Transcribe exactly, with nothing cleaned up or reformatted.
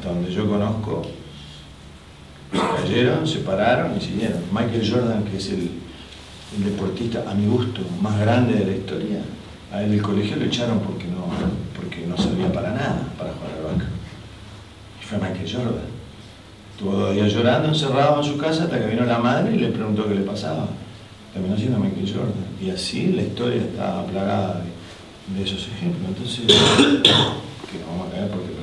hasta donde yo conozco, se cayeron, se pararon y siguieron. Michael Jordan, que es el, el deportista, a mi gusto, más grande de la historia, a él del colegio lo echaron porque no, porque no servía para nada para jugar al básquet. Y fue Michael Jordan. Estuvo dos días llorando, encerrado en su casa, hasta que vino la madre y le preguntó qué le pasaba. Terminó siendo Michael Jordan. Y así la historia está plagada de, de esos ejemplos. Entonces, que nos vamos a caer porque